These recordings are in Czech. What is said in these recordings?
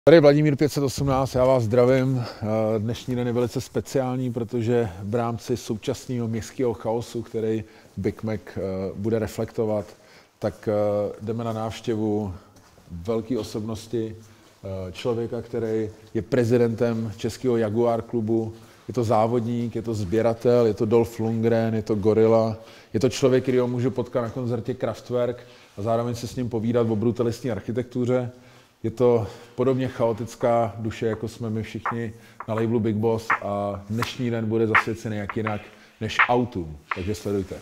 Tady Vladimír 518, já vás zdravím. Dnešní den je velice speciální, protože v rámci současného městského chaosu, který Big Mac bude reflektovat, tak jdeme na návštěvu velké osobnosti, člověka, který je prezidentem českého Jaguar klubu. Je to závodník, je to sběratel, je to Dolph Lundgren, je to gorila. Je to člověk, kterýho můžu potkat na koncertě Kraftwerk a zároveň se s ním povídat o brutalistní architektuře. Je to podobně chaotická duše, jako jsme my všichni na labelu Big Boss, a dnešní den bude zasvěcený jak jinak než autům. Takže sledujte.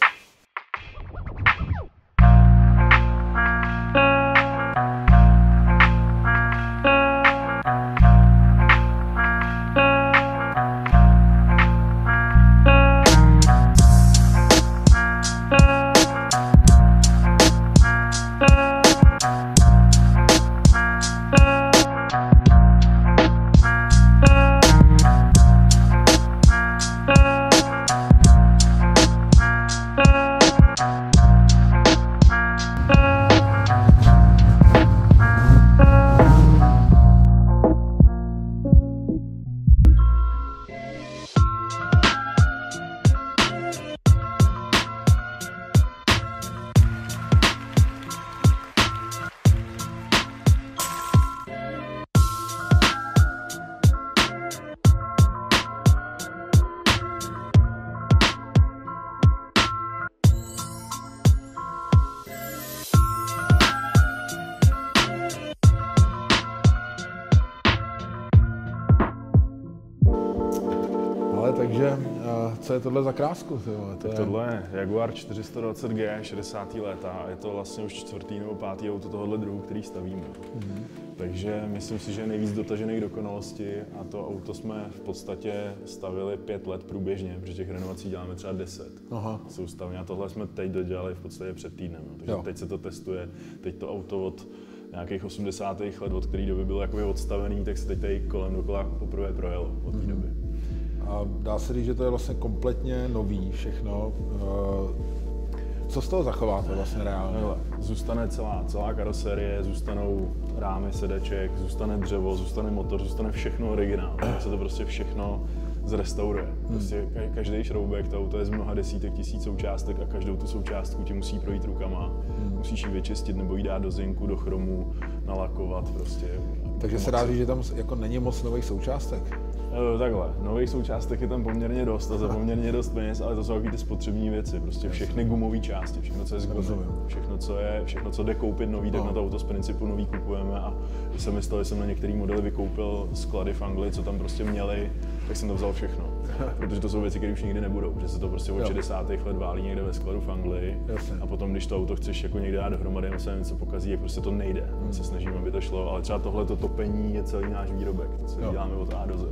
Takže co je tohle za krásku? Tohle je Jaguar 420G 60. léta a je to vlastně už čtvrtý nebo pátý auto tohohle druhu, který stavíme. Takže myslím si, že je nejvíc dotažený k dokonalosti a to auto jsme v podstatě stavili 5 let průběžně, protože těch renovací děláme třeba 10 soustavně a tohle jsme teď dodělali v podstatě před týdnem. Takže teď se to testuje, teď to auto od nějakých 80. let, od které doby bylo jakoby odstavený, tak se teď tady kolem dokola poprvé projelo od té doby. A dá se říct, že to je vlastně kompletně nový všechno. Co z toho zachováte vlastně reálně? Zůstane celá karoserie, zůstanou rámy sedaček, zůstane dřevo, zůstane motor, zůstane všechno originál. Se to prostě všechno zrestauruje. Prostě každý šroubek, to auto je z mnoha desítek tisíc součástek a každou tu součástku ti musí projít rukama. Musíš ji vyčistit nebo ji dát do zinku, do chromu, nalakovat prostě. Takže se dá říct, že tam jako není moc nových součástek? Takhle, nových součástek je tam poměrně dost a za poměrně dost peněz, ale to jsou takové ty spotřební věci, prostě všechny gumové části, všechno, co je z gumy, všechno, co jde koupit nový, tak na to auto z principu nový kupujeme a když se mi stalo, že jsem na některý modely vykoupil sklady v Anglii, co tam prostě měli, tak jsem to vzal všechno, protože to jsou věci, které už nikdy nebudou, že se to prostě od 60. let válí někde ve skladu v Anglii a potom, když to auto chceš jako někde dát dohromady, a se něco pokazí, jak prostě to nejde, my se snažíme, aby to šlo, ale třeba tohleto topení je celý náš výrobek, to se děláme od A do Z.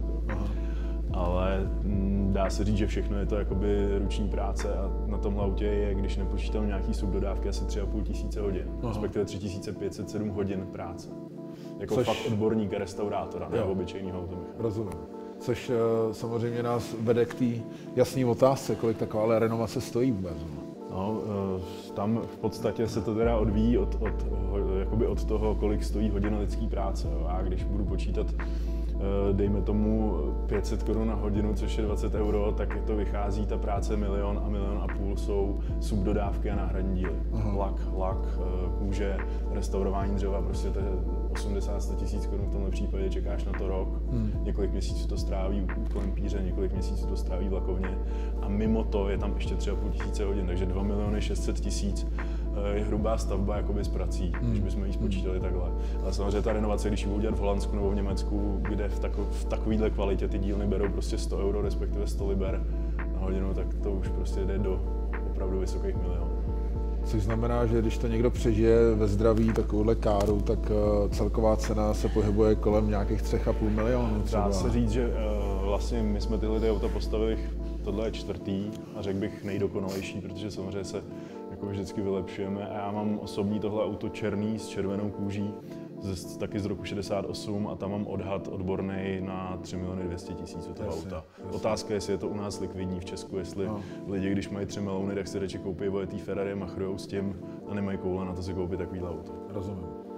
Ale dá se říct, že všechno je to jakoby ruční práce a na tomhle autě je, když nepočítám nějaký subdodávky, asi 3,5 tisíce hodin, respektive 3507 hodin práce. Jako fakt odborníka, restaurátora, ne obyčejného automechanika. Rozumím. Což samozřejmě nás vede k té jasné otázce, kolik taková renovace stojí vůbec. No, tam v podstatě se to teda odvíjí od toho, kolik stojí hodina lidské práce. A když budu počítat dejme tomu 500 Kč na hodinu, což je 20 €, tak to vychází ta práce 1 000 000 a 1,5 milionu jsou subdodávky a náhradní díly. Lak, kůže, restaurování dřeva, prostě to je 80-100 tisíc Kč v tomhle případě, čekáš na to rok, několik měsíců to stráví kolem píře, několik měsíců to stráví v lakovně a mimo to je tam ještě 3,5 tisíce hodin, takže 2 600 000 je hrubá stavba jakoby s prací, když bychom ji spočítali takhle. Ale samozřejmě ta renovace, když ji budu dělat v Holandsku nebo v Německu, kde v takovéhle kvalitě ty dílny berou prostě 100 €, respektive 100 liber na hodinu, tak to už prostě jde do opravdu vysokých milionů. Což znamená, že když to někdo přežije ve zdraví takovouhle káru, tak celková cena se pohybuje kolem nějakých 3,5 milionu. Dá se říct, že vlastně my jsme tyhle auta postavili, tohle je čtvrtý a řekl bych nejdokonalejší, protože samozřejmě se jako vždycky vylepšujeme a já mám osobní tohle auto černý s červenou kůží, taky z roku 68 a tam mám odhad odborný na 3 200 000 u toho auta. Otázka je, jestli je to u nás likvidní v Česku, jestli lidi, když mají 3 miliony, tak si radši koupí vojetý Ferrari, machrujou s tím a nemají koule na to si koupit takovýhle auto. Rozumím. A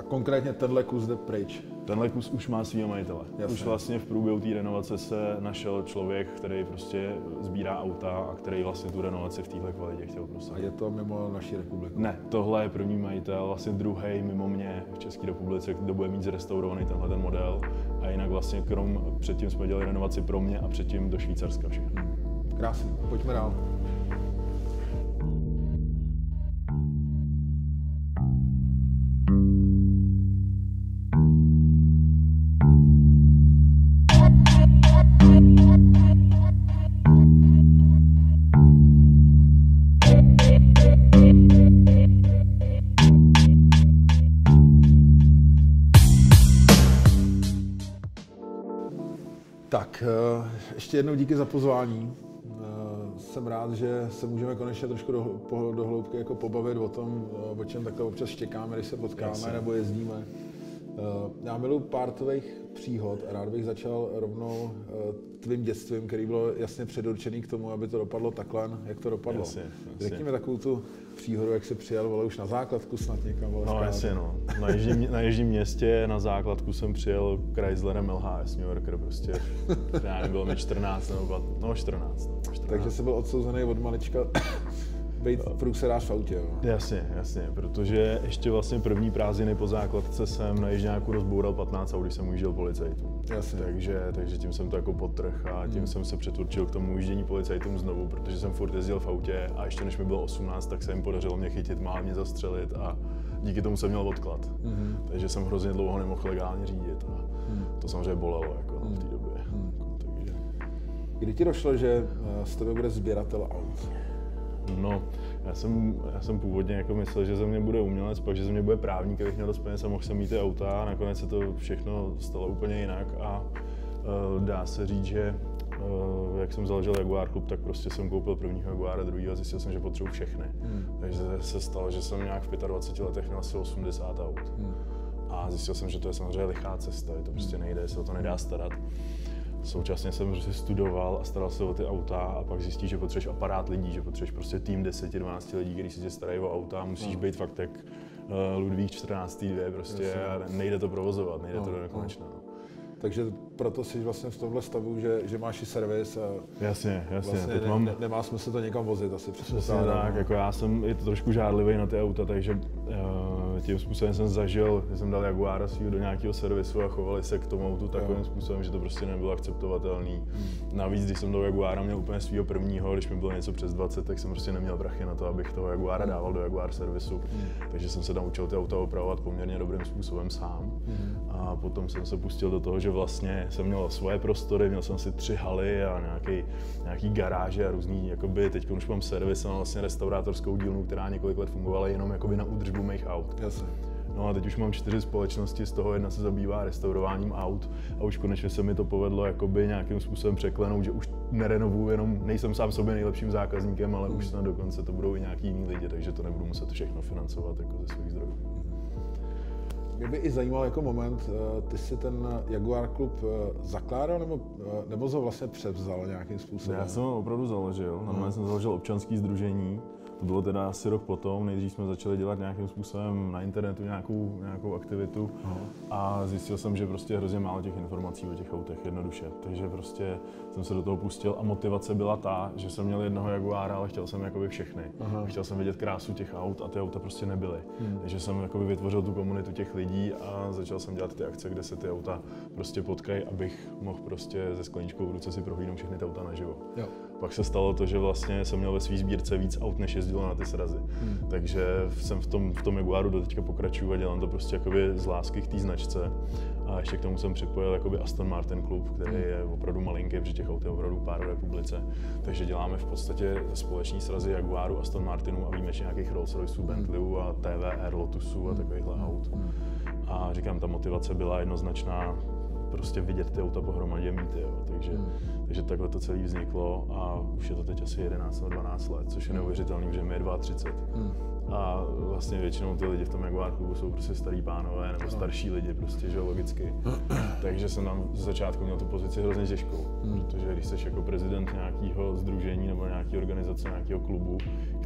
konkrétně tenhle kus jde pryč. Tenhle kus už má svýho majitele. Jasně. Už vlastně v průběhu té renovace se našel člověk, který prostě sbírá auta a který vlastně tu renovaci v téhle kvalitě chtěl A prosadit. je to mimo naší republiku? Ne, tohle je první majitel, vlastně druhý mimo mě v České republice, kdo bude mít zrestaurovaný tenhle ten model. A jinak vlastně předtím jsme dělali renovaci pro mě a předtím do Švýcarska všechno. Krásný, pojďme dál. Tak, ještě jednou díky za pozvání. Jsem rád, že se můžeme konečně trošku do hloubky jako pobavit o tom, o čem takhle občas štěkáme, když se potkáme nebo jezdíme. Já miluji pár tvých příhod a rád bych začal rovnou tvým dětstvím, který bylo jasně předurčený k tomu, aby to dopadlo takhle, jak to dopadlo. Jasně. Řekni mi takovou tu příhodu, jak jsi přijel, vole, už na základku snad někam, vole, No jasně, no. Na jižním městě na základku jsem přijel Chryslerem LHS New Yorker prostě. Já nevím, bylo mi 14 nebo 14. Takže jsi byl odsouzený od malička být průsedář v autě, jo? Jasně, protože ještě vlastně první prázdniny po základce jsem na Jižňáku rozboural 15 aut, když jsem ujížděl policajtům. Jasně. Takže tím jsem to jako podtrh a tím jsem se přetvrčil k tomu ujíždění policajtům znovu, protože jsem furt jezdil v autě a ještě než mi bylo 18, tak se jim podařilo mě chytit, má mě zastřelit a díky tomu jsem měl odklad. Takže jsem hrozně dlouho nemohl legálně řídit a to samozřejmě bolelo jako v té době. Takže. Kdy ti došlo, že z tebe bude sběratel aut? No, já jsem původně jako myslel, že ze mě bude umělec, pak že ze mě bude právník, abych měl dost peněz a mohl jsem mít ty auta a nakonec se to všechno stalo úplně jinak a dá se říct, že jak jsem založil Jaguar Club, tak prostě jsem koupil prvního Jaguara, druhýho a zjistil jsem, že potřebuji všechny. Takže se stalo, že jsem nějak v 25 letech měl asi 80 aut. A zjistil jsem, že to je samozřejmě lichá cesta, to prostě nejde, se o to nedá starat. Současně jsem prostě studoval a staral se o ty auta a pak zjistíš, že potřebuješ aparát lidí, že potřebuješ prostě tým 10-12 lidí, kteří se tě starají o auta, musíš být fakt jak Ludvík 14. prostě a nejde to provozovat, nejde to do nekonečna. Takže proto jsi vlastně v tomhle stavu, že máš i servis a jasně. vlastně nemá smysl to někam vozit asi. Přesně tak, jako já jsem i trošku žádlivý na ty auta, takže tím způsobem jsem zažil, že jsem dal Jaguara svýho do nějakého servisu a chovali se k tomu autu takovým způsobem, že to prostě nebylo akceptovatelný. Navíc, když jsem do Jaguara měl úplně svýho prvního, když mi bylo něco přes 20, tak jsem prostě neměl prachy na to, abych toho Jaguara dával do Jaguar servisu. Takže jsem se tam učil ty auta opravovat poměrně dobrým způsobem sám. A potom jsem se pustil do toho, že vlastně jsem měl svoje prostory, měl jsem si 3 haly a nějaký garáže a různý, jakoby, teď už mám servis, mám vlastně restaurátorskou dílnu, která několik let fungovala jenom jakoby na údržbu mých aut. Jasně. No a teď už mám 4 společnosti, z toho jedna se zabývá restaurováním aut a už konečně se mi to povedlo jakoby nějakým způsobem překlenout, že už nerenovuju, jenom nejsem sám sobě nejlepším zákazníkem, ale už snad dokonce to budou i nějaký jiný lidi, takže to nebudu muset všechno financovat jako ze svých zdrojů. Mě by i zajímal jako moment, ty jsi ten Jaguar Club zakládal nebo ho vlastně převzal nějakým způsobem? Já jsem ho opravdu založil, normálně jsem založil občanské sdružení. To bylo teda asi rok potom, nejdřív jsme začali dělat nějakým způsobem na internetu nějakou aktivitu a zjistil jsem, že prostě je hrozně málo těch informací o těch autech jednoduše. Takže prostě jsem se do toho pustil a motivace byla ta, že jsem měl jednoho Jaguara, ale chtěl jsem jakoby všechny. Chtěl jsem vidět krásu těch aut a ty auta prostě nebyly. Takže jsem jakoby vytvořil tu komunitu těch lidí a začal jsem dělat ty akce, kde se ty auta prostě potkají, abych mohl prostě se skleničkou v ruce si prohlídnout všechny ty auta naživo. Jo. Pak se stalo to, že vlastně jsem měl ve své sbírce víc aut, než jezdilo na ty srazy. Takže jsem v tom Jaguaru do teďka pokračuju a dělám to prostě jakoby z lásky k té značce. A ještě k tomu jsem připojil jakoby Aston Martin klub, který je opravdu malinký, protože těch aut je opravdu pár v republice. Takže děláme v podstatě společní srazy Jaguaru, Aston Martinu a výjimečně nějakých Rolls Royceů, Bentleyů a TVR, Lotusů a takovýchhle aut. A říkám, ta motivace byla jednoznačná, prostě vidět ty auta pohromadě mít, jo. Takže takhle to celé vzniklo a už je to teď asi 11 nebo 12 let, což je neuvěřitelný, že mi je 32. A vlastně většinou ty lidi v tom Jaguar klubu jsou prostě starý pánové nebo starší lidi, prostě, že logicky. Takže jsem tam ze začátku měl tu pozici hrozně těžkou, protože když jsi jako prezident nějakého sdružení nebo nějaké organizace, nějakého klubu,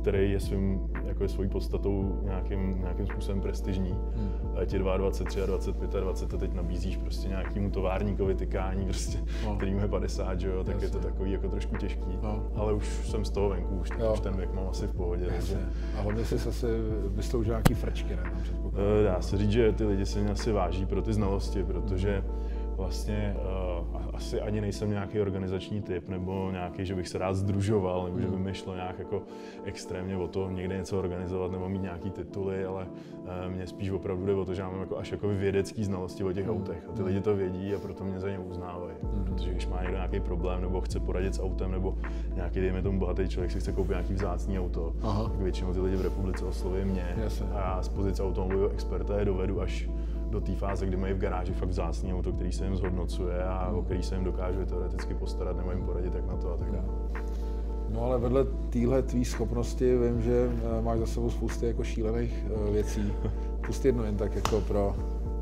který je svojí podstatou nějakým způsobem prestižní. A ti 22, 23, 25 a teď nabízíš prostě nějakému továrníkovi tykání, prostě, kterýmu je 50, že jo, tak je to takový jako trošku těžký. Ale už jsem z toho venku, už ten věk mám asi v pohodě. Takže... A hlavně si asi vysloužil nějaký frčky, ne? Dá se říct, že ty lidi se mě asi váží pro ty znalosti, protože vlastně asi ani nejsem nějaký organizační typ, nebo nějaký, že bych se rád sdružoval, nebo že by mi šlo nějak jako extrémně o to někde něco organizovat nebo mít nějaký tituly, ale mě spíš opravdu jde o to, že mám jako až jako vědecký znalosti o těch autech a ty lidi to vědí a proto mě za ně uznávají. Protože když má někdo nějaký problém nebo chce poradit s autem, nebo nějaký, dejme tomu, bohatý člověk si chce koupit nějaký vzácný auto, tak většinou ty lidi v republice osloví mě a já z pozice automobilového experta je dovedu až do té fáze, kdy mají v garáži fakt vzácný auto, který se jim zhodnocuje a o který se jim dokážu teoreticky postarat, nebo jim poradit jak na to a tak dále. No ale vedle téhle tvý schopnosti vím, že máš za sebou spousty jako šílených věcí. Pust jedno jen tak jako pro...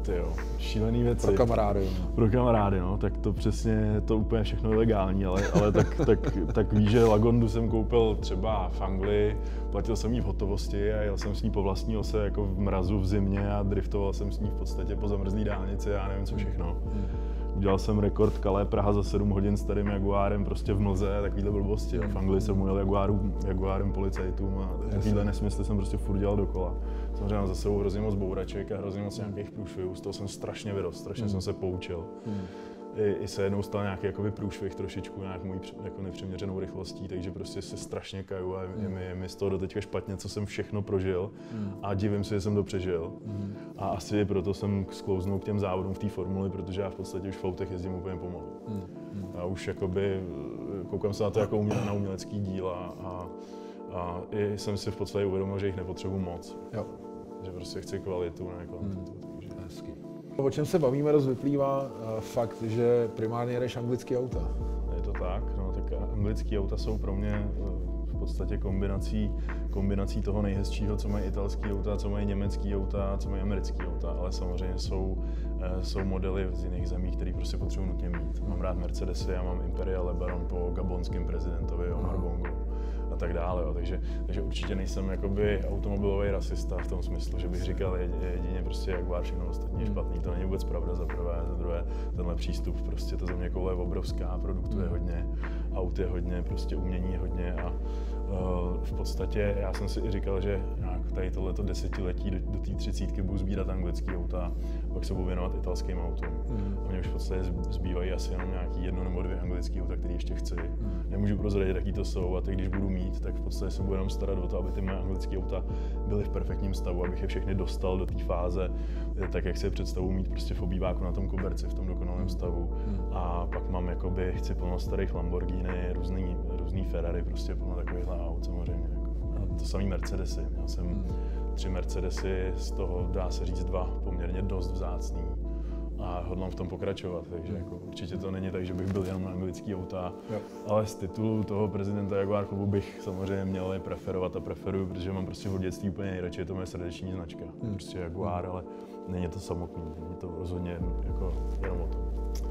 šílený věci. Pro kamarády. Pro kamarády, no, tak to přesně, to úplně všechno legální, ale tak víš, že Lagondu jsem koupil třeba v Anglii, platil jsem jí v hotovosti a jel jsem s ní po vlastní ose jako v mrazu v zimě a driftoval jsem s ní v podstatě po zamrzlý dálnici a nevím co všechno. Udělal jsem rekord Calais Praha za 7 hodin starým Jaguárem prostě v mlze a takovýhle blbosti. V Anglii jsem ujel Jaguárem policajtům a takovýhle nesmysly jsem prostě furt dělal dokola. Samozřejmě mám za sebou hrozně moc bouraček a hrozně moc nějakých průšvihů, z toho jsem strašně vyrost, strašně jsem se poučil. I se jednou stal nějaký jakoby průšvih trošičku nějak mojí jako nepřiměřenou rychlostí, takže prostě se strašně kaju a je mi z toho doteďka špatně, co jsem všechno prožil a divím se, že jsem to přežil. A asi proto jsem sklouznul k těm závodům v té formuli, protože já v podstatě už v autech jezdím úplně pomalu. A už jakoby koukám se na to jako na umělecký díla a i jsem si v podstatě uvědomil, že jich nepotřebuji moc. Že prostě chci kvalitu, ne kvantitu. Hezky. O čem se bavíme, dost vyplývá fakt, že primárně jedeš anglický auta. Je to tak, no tak anglický auta jsou pro mě v podstatě kombinací toho nejhezčího, co mají italský auta, co mají německý auta, co mají americký auta, ale samozřejmě jsou modely z jiných zemí, které prostě potřebuji nutně mít. Mám rád Mercedesy, já mám Imperial LeBaron po gabonském prezidentovi Omar Bongo a tak dále, jo. Takže určitě nejsem jakoby automobilový rasista v tom smyslu, že bych říkal jedině prostě Jaguar, všechno ostatní je špatný, to není vůbec pravda za prvé, za druhé tenhle přístup, prostě ta zeměkoule je obrovská, produktů je hodně, aut je hodně, prostě umění je hodně a v podstatě já jsem si i říkal, že tady tohleto desetiletí do té 30 budu sbírat anglický auta, pak se budu věnovat italským autům. A mě už v podstatě zbývají asi jenom nějaký 1 nebo 2 anglický auta, které ještě chci. Nemůžu prozradit, jaký to jsou a teď, když budu mít, tak v podstatě se budu jenom starat o to, aby ty moje anglické auta byly v perfektním stavu, abych je všechny dostal do té fáze, tak jak si je představuji mít prostě v obýváku na tom koberci v tom dokonalém stavu. A pak mám jakoby, chci plno starých Lamborghini, různý Ferrari, prostě plno takovýchhle aut samozřejmě. Jako. To samý Mercedesy. Měl jsem 3 Mercedesy, z toho dá se říct 2 poměrně dost vzácný. A hodlám v tom pokračovat, takže jako určitě to není tak, že bych byl jenom na anglický auta, ale z titulu toho prezidenta Jaguar klubu bych samozřejmě měl je preferovat a preferuju, protože mám prostě od dětství úplně nejradši, je to moje srdeční značka, prostě Jaguar, ale není to samotný, není to rozhodně jako jenom o tom.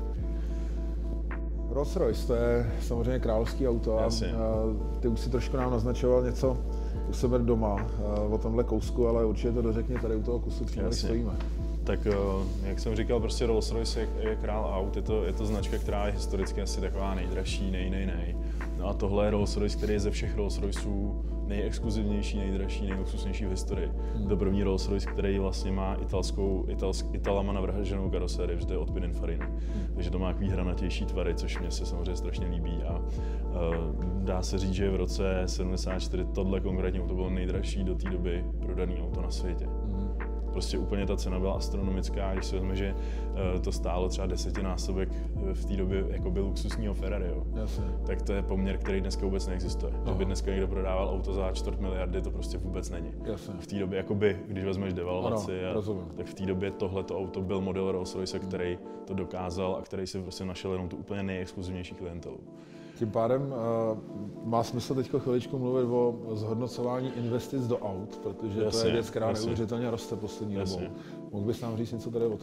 Rolls-Royce, to je samozřejmě královský auto a ty už si trošku nám naznačoval něco u sebe doma o tomhle kousku, ale určitě to dořekni tady u toho kusu, který stojíme. Tak jak jsem říkal, prostě Rolls-Royce je král aut, je to značka, která je historicky asi taková nejdražší, No a tohle je Rolls-Royce, který je ze všech Rolls-Royceů nejexkluzivnější, nejdražší, nejluxusnější v historii. To první Rolls-Royce, který vlastně má Italama navrženou karosérii, že to je od Pininfarina. Takže to má takový hranatější tvary, což mě se samozřejmě strašně líbí a dá se říct, že v roce 74 tohle konkrétně auto bylo nejdražší do té doby prodaný auto na světě. Prostě úplně ta cena byla astronomická, když si vezme, že to stálo třeba 10násobek v té době jakoby luxusního Ferrari, tak to je poměr, který dneska vůbec neexistuje. Že by dneska někdo prodával auto za 250 miliardy, to prostě vůbec není. V té době, jakoby, když vezmeš devalvaci, tak v té době tohleto auto byl model Rolls-Royce, který to dokázal a který si prostě našel jenom tu úplně nejexkluzivnější klientelu. Tím pádem má smysl teď chviličku mluvit o zhodnocování investic do aut, protože to je věc, která neuvěřitelně roste poslední dobou. Mohl bys nám říct něco tady o tom?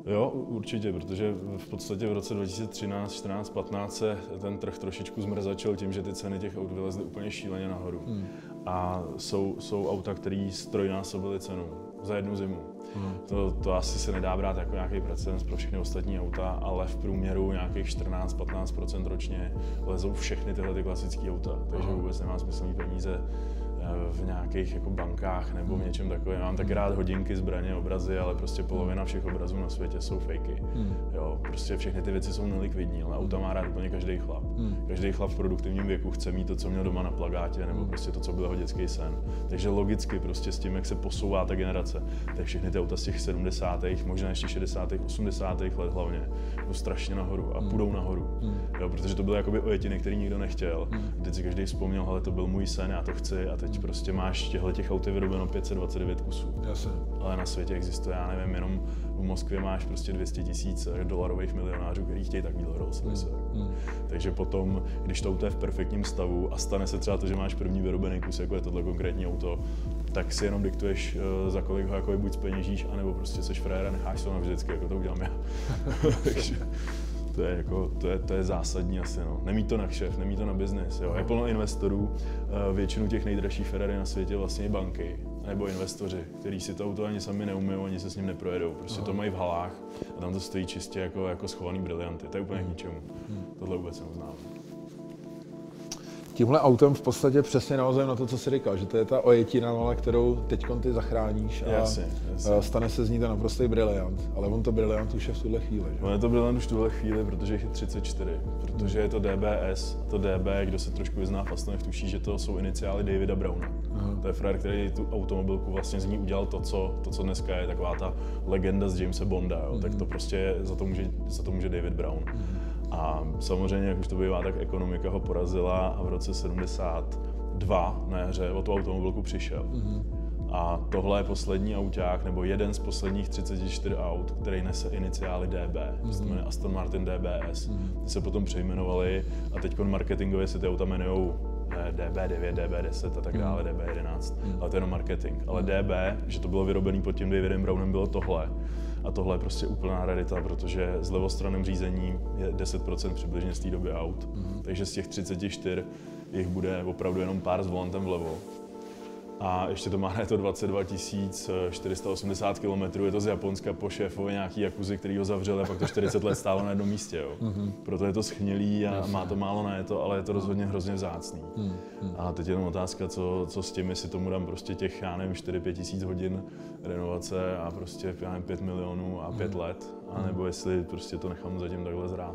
Jo, určitě, protože v podstatě v roce 2013, 14, 15 se ten trh trošičku zmrzačil tím, že ty ceny těch aut vylezly úplně šíleně nahoru. A jsou auta, které strojnásobily cenu za jednu zimu. To asi se nedá brát jako nějaký precedens pro všechny ostatní auta, ale v průměru nějakých 14-15% ročně lezou všechny tyhle ty klasické auta, takže vůbec nemá smysl mít peníze v nějakých jako bankách nebo v něčem takovém. Mám taky rád hodinky, zbraně, obrazy, ale prostě polovina všech obrazů na světě jsou fakey. Jo, prostě všechny ty věci jsou nelikvidní, ale auta má rád úplně každý chlap. Každý chlap v produktivním věku chce mít to, co měl doma na plakátě, nebo prostě to, co byl jeho dětský sen. Takže logicky prostě s tím, jak se posouvá ta generace, tak všechny ty auta z těch 70., možná ještě 60., 80. let hlavně, jdou strašně nahoru a půjdou nahoru. Jo, protože to byly jakoby ojetiny, který nikdo nechtěl. Teď si každý vzpomněl, hele, to byl můj sen, já to chci, a teď prostě máš těch aut vyrobeno 529 kusů. Jasně. Ale na světě existuje, já nevím, jenom v Moskvě máš prostě 200 000 dolarových milionářů, kteří chtějí takovýhle Rolls Royce. Takže potom, když to auto je v perfektním stavu a stane se třeba to, že máš první vyrobený kus, jako je tohle konkrétní auto, tak si jenom diktuješ, za kolik ho jako buď zpeněžíš, anebo prostě seš frér a necháš to navždycky, jako to udělám já. Takže to je zásadní asi, no. Nemít to na kšeft, nemít to na biznis, jo. Je plno investorů, většinu těch nejdražších Ferrari na světě vlastně banky, nebo investoři, kteří si to auto ani sami neumyjou, ani se s ním neprojedou. Prostě to mají v halách a tam to stojí čistě jako schovaný brilianty. To je úplně k ničemu. Tohle vůbec neuznávám. Tímhle autem v podstatě přesně navazujeme na to, co jsi říkal, že to je ta ojetina, kterou teďkon ty zachráníš a jasně. stane se z ní ten naprostý briliant. Ale on to briliant už je v tuhle chvíli. Že? On je to briliant už v tuhle chvíli, protože jich je 34. Protože je to DBS, to DB, kdo se trošku vyzná v Astonech, tuší, že to jsou iniciály Davida Browna. To je frajer, který tu automobilku vlastně z ní udělal to, co dneska je taková ta legenda z Jamese Bonda. Jo? Tak to prostě za to může David Brown. A samozřejmě, jak už to bývá, tak ekonomika ho porazila a v roce 72 na jaře o tu automobilku přišel. A tohle je poslední auták, nebo jeden z posledních 34 aut, který nese iniciály DB, to se jmenuje Aston Martin DBS. Ty se potom přejmenovali a teď marketingově se ty auta jmenujou DB9, DB10 a tak dále, DB11, ale to je jenom marketing. Ale DB, že to bylo vyrobené pod tím Davidem Brownem, bylo tohle. A tohle je prostě úplná rarita, protože s levostranným řízením je 10% přibližně z té doby aut. Takže z těch 34 jich bude opravdu jenom pár s volantem vlevo. A ještě to má to 22 480 km, je to z Japonska po šéfovi nějaký jakuzi, který ho zavřel a pak to 40 let stálo na jednom místě. Jo. Proto je to schnilý a má to málo najeto, ale je to rozhodně hrozně vzácný. A teď je jenom otázka, co s tím, jestli tomu dám prostě těch, já nevím, 4-5 tisíc hodin renovace a prostě, já nevím, 5 milionů a 5 let, anebo jestli prostě to nechám zatím takhle zrát.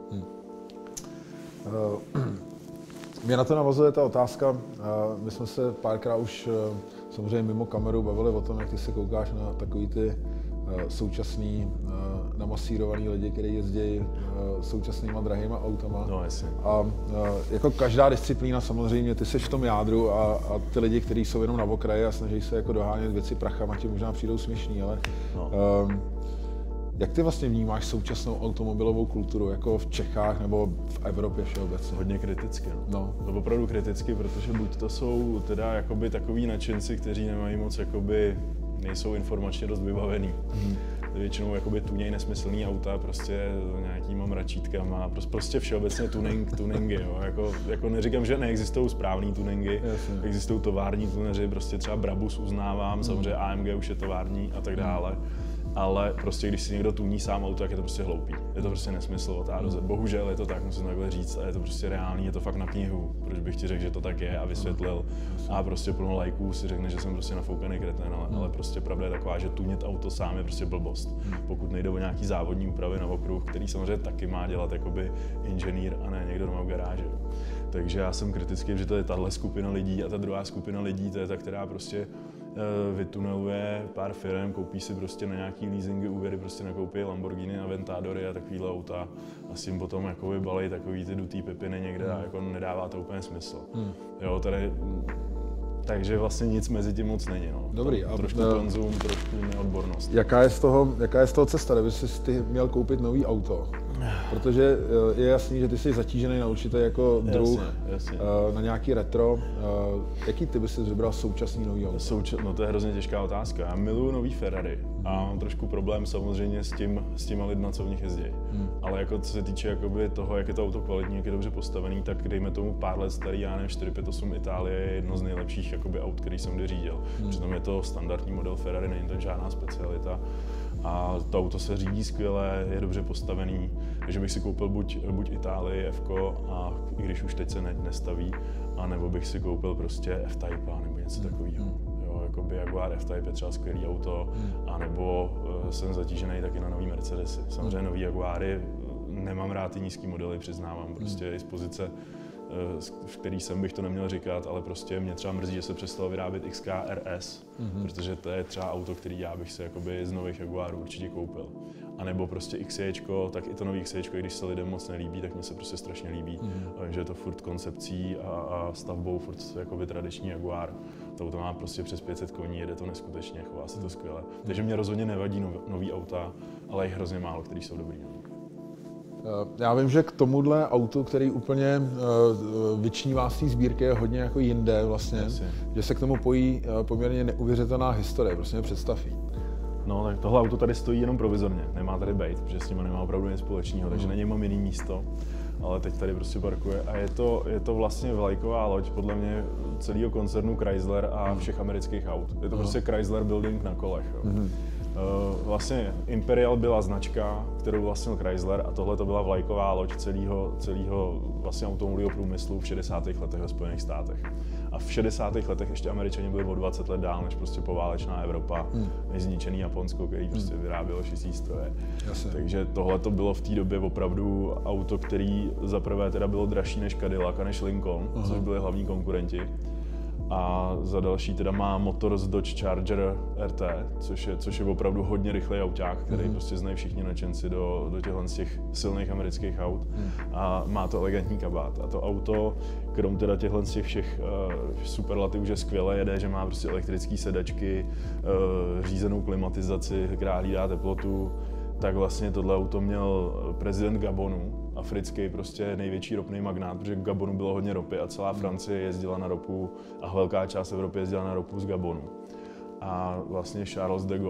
Mě na to navazuje ta otázka, my jsme se párkrát už samozřejmě mimo kameru bavili o tom, jak ty se koukáš na takový ty současný namasírovaný lidi, kteří jezdí současnýma drahýma autama. No, jasně. A jako každá disciplína samozřejmě, ty seš v tom jádru a ty lidi, kteří jsou jenom na okraji a snaží se jako dohánět věci prachama, ti možná přijdou směšný, ale jak ty vlastně vnímáš současnou automobilovou kulturu, jako v Čechách nebo v Evropě všeobecně? Hodně kriticky, no. To opravdu kriticky, protože buď to jsou teda jakoby takový nadšenci, kteří nemají moc jakoby, nejsou informačně dost vybavený. Většinou jakoby tuněj nesmyslný auta, prostě nějakýma mračítkama, prostě všeobecně tuningy, jo. Jako neříkám, že neexistují správný tuningy, existují tovární tuneři, prostě třeba Brabus uznávám, samozřejmě AMG už je tovární a tak dále. Ale prostě když si někdo tuní sám auto, tak je to prostě hloupý. Je to prostě nesmysl od A do Z. Bohužel je to tak, musím takhle říct, a je to prostě reálný, je to fakt na knihu. Proč bych ti řekl, že to tak je a vysvětlil. A prostě plno lajků si řekne, že jsem prostě nafoukaný kretén, ale prostě pravda je taková, že tunit auto sám je prostě blbost. Pokud nejde o nějaký závodní úpravy na okruh, který samozřejmě taky má dělat jakoby inženýr a ne někdo doma v garáži. Takže já jsem kritický, že to je tahle skupina lidí a ta druhá skupina lidí, to je ta, která prostě vytuneluje pár firem, koupí si prostě na nějaký leasingy, úvěry, prostě nakoupí Lamborghini, Aventadory a takovýhle auta a s tím potom jakoby balej takový ty dutý pepiny někde a jako nedává to úplně smysl. Jo, tady Takže vlastně nic mezi tím moc není. No. Dobrý. Trošku konzum, trošku neodbornost. Jaká je z toho cesta, kdyby jsi ty měl koupit nový auto? Protože je jasný, že ty jsi zatížený na určitý jako druh, jasně. Na nějaký retro. Jaký ty bys si vybral současný nový auto? No to je hrozně těžká otázka. Já miluju nový Ferrari a mám trošku problém samozřejmě s těma lidma, co v nich jezdí. Ale jako co se týče jakoby toho, jak je to auto kvalitní, jak je dobře postavený, tak dejme tomu pár let starý, já nevím, 458 Itálie je jedno z nejlepších jakoby aut, který jsem kdy řídil. Přitom je to standardní model Ferrari, není to žádná specialita. A to auto se řídí skvěle, je dobře postavený, takže bych si koupil buď Itálii, F-ko, a i když už teď se nestaví, anebo bych si koupil prostě F-Type nebo něco takového. Jo, jakoby Jaguar F-Type je třeba skvělý auto, anebo jsem zatížený taky na nový Mercedesy. Samozřejmě nový Jaguary, nemám rád ty nízký modely, přiznávám, prostě i z pozice, v který jsem bych to neměl říkat, ale prostě mě třeba mrzí, že se přestalo vyrábět XK RS, protože to je třeba auto, který já bych si jakoby z nových Jaguarů určitě koupil. A nebo prostě XJčko, tak i to nový XJčko, i když se lidem moc nelíbí, tak mně se prostě strašně líbí, že je to furt koncepcí a stavbou furt jakoby tradiční Jaguar. To auto má prostě přes 500 koní, jede to neskutečně, chová se to skvěle. Takže mě rozhodně nevadí nový auta, ale je hrozně málo, který jsou dobrý. Já vím, že k tomuhle autu, který úplně vyčnívá z té sbírky, je hodně jako jinde vlastně, že se k tomu pojí poměrně neuvěřitelná historie, prostě mě představí. No tak tohle auto tady stojí jenom provizorně, nemá tady bejt, protože s ním nemá opravdu nic společného, takže na něj mám jiný místo, ale teď tady prostě parkuje a je to vlastně vlajková loď podle mě celého koncernu Chrysler a všech amerických aut. Je to prostě Chrysler Building na kolech. Jo. Vlastně Imperial byla značka, kterou vlastnil Chrysler, a tohle to byla vlajková loď celého vlastně automobilového průmyslu v 60. letech ve Spojených státech. A v 60. letech ještě Američani byli o 20 let dál než prostě poválečná Evropa, než zničený Japonsko, který prostě vyrábělo šící stroje. Takže tohle to bylo v té době opravdu auto, který zaprvé teda bylo dražší než Cadillac a než Lincoln, což byli hlavní konkurenti. A za další teda má motor z Dodge Charger RT, což je opravdu hodně rychlej auták, který prostě znají všichni nadšenci do těch silných amerických aut. A má to elegantní kabát. A to auto, krom teda těchhle z těch všech superlativů, že skvěle jede, že má prostě elektrické sedačky, řízenou klimatizaci, která hlídá teplotu, tak vlastně tohle auto měl prezident Gabonu, africký prostě největší ropný magnát, protože v Gabonu bylo hodně ropy a celá Francie jezdila na ropu a velká část Evropy jezdila na ropu z Gabonu. A vlastně Charles de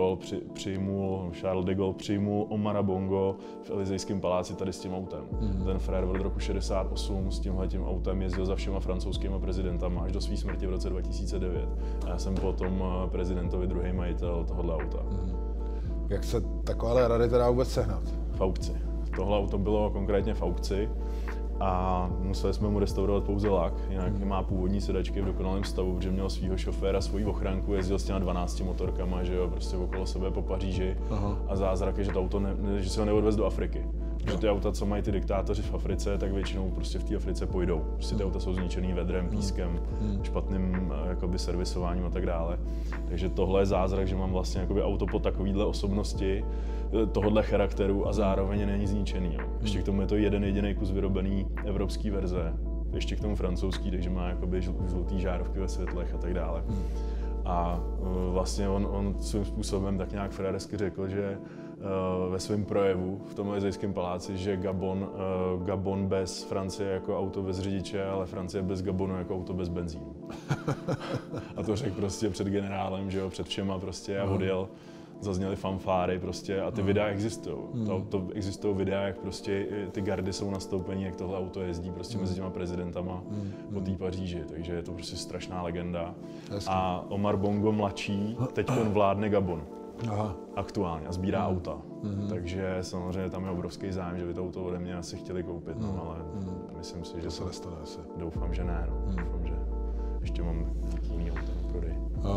Gaulle přijmul Omara Bongo v Elysejském paláci tady s tím autem. Ten frér od roku 68 s tímhletím autem jezdil za všema francouzskýma prezidentama až do své smrti v roce 2009. A já jsem potom prezidentovi druhý majitel tohohle auta. Jak se takováhle rarita dá vůbec sehnat? V aukci. Tohle auto bylo konkrétně v aukci a museli jsme mu restaurovat pouze lak, jinak má původní sedačky v dokonalém stavu, protože měl svýho šoféra, svoji ochranku, jezdil s těma 12 motorkama, že jo, prostě okolo sebe po Paříži. A zázrak je, že to auto že se ho neodvez do Afriky. Protože ty auta, co mají ty diktátoři v Africe, tak většinou prostě v té Africe pojdou. Prostě ty auta jsou zničený vedrem, pískem, špatným jakoby servisováním a tak dále. Takže tohle je zázrak, že mám vlastně jakoby auto po takovýhle osobnosti, tohohle charakteru a zároveň není zničený. Jo. Ještě k tomu je to jeden jediný kus vyrobený evropský verze, ještě k tomu francouzský, takže má jakoby žlutý žárovky ve světlech a tak dále. A vlastně on svým způsobem tak nějak frajersky řekl, že ve svém projevu v tom Elysejském paláci, že Gabon bez Francie jako auto bez řidiče, ale Francie bez Gabonu jako auto bez benzínu. A to řekl prostě před generálem, že jo, před všema prostě a odjel. Zazněly fanfáry prostě a ty videa existují. To existují videa, jak prostě ty gardy jsou nastoupení, jak tohle auto jezdí prostě mezi těma prezidentama po té Paříži, takže je to prostě strašná legenda. A Omar Bongo mladší teď vládne Gabon. Aktuálně a sbírá auta. Takže samozřejmě tam je obrovský zájem, že by to auto ode mě asi chtěli koupit, ale myslím si, že to se nestane asi. Doufám, že ne. Doufám, že ještě mám nějaký jiný auto na prodej.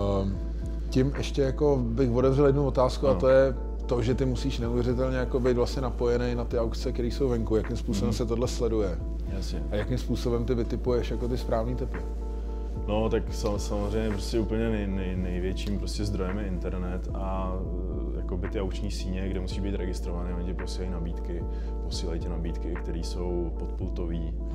Tím ještě jako bych otevřel jednu otázku a to je to, že ty musíš neuvěřitelně jako být vlastně napojený na ty aukce, které jsou venku. Jakým způsobem se tohle sleduje? Jasně. A jakým způsobem ty vytipuješ jako ty správný typy? No tak samozřejmě prostě úplně největším prostě zdrojem je internet a jakoby ty aukční síně, kde musí být registrované, oni ti posílají ti nabídky, které jsou podpultový. A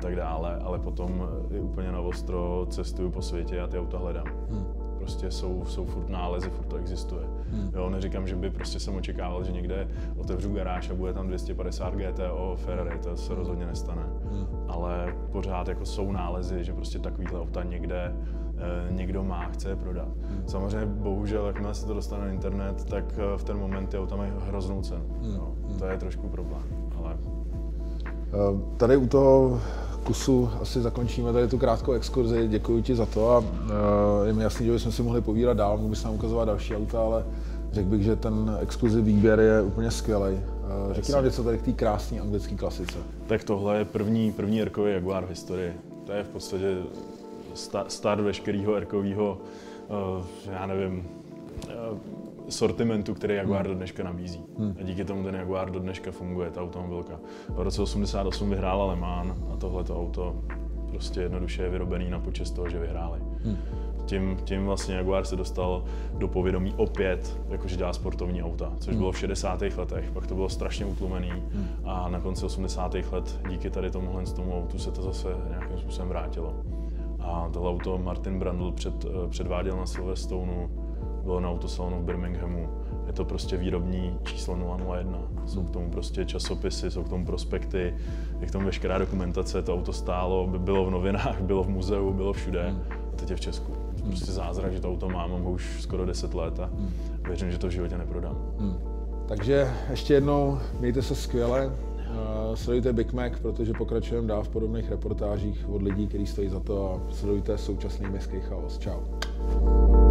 tak dále, ale potom i úplně na ostro cestuju po světě a ty auta hledám. Prostě jsou furt nálezy, furt to existuje. Jo, neříkám, že by prostě jsem očekával, že někde otevřu garáž a bude tam 250 GTO Ferrari, to se rozhodně nestane. Ale pořád jako jsou nálezy, že prostě takovýhle auta někde někdo má, chce je prodat. Samozřejmě bohužel, jakmile se to dostane na internet, tak v ten moment ty auta mají hroznou cenu. Jo, to je trošku problém, ale... Tady u toho kusu asi zakončíme tady tu krátkou exkurzi. Děkuji ti za to a je mi jasný, že bychom si mohli povídat dál, mohl bys nám ukazovat další auta, ale řekl bych, že ten exkluzivní výběr je úplně skvělý. Řekni nám něco tady k té krásné anglické klasice. Tak tohle je první erkový Jaguar v historii. To je v podstatě start veškerého erkového, já nevím, sortimentu, který Jaguar do dneška nabízí. A díky tomu ten Jaguar do dneška funguje, ta automobilka. V roce 88 vyhrála Le Mans a tohleto auto prostě jednoduše je vyrobený na počest toho, že vyhráli. Tím vlastně Jaguar se dostal do povědomí opět, jakože dělá sportovní auta, což bylo v 60. letech, pak to bylo strašně utlumený a na konci 80. let díky tady tomu autu se to zase nějakým způsobem vrátilo. A tohle auto Martin Brundle předváděl na Silverstoneu, bylo na autosalonu v Birminghamu. Je to prostě výrobní číslo 001. Jsou k tomu prostě časopisy, jsou k tomu prospekty, je k tomu veškerá dokumentace, to auto stálo, bylo v novinách, bylo v muzeu, bylo všude a teď je v Česku. Je to prostě zázrak, že to auto mám ho už skoro 10 let a věřím, že to v životě neprodám. Takže ještě jednou, mějte se skvěle, sledujte Big Mac, protože pokračujeme dál v podobných reportážích od lidí, kteří stojí za to a sledujte současný městský chaos. Čau.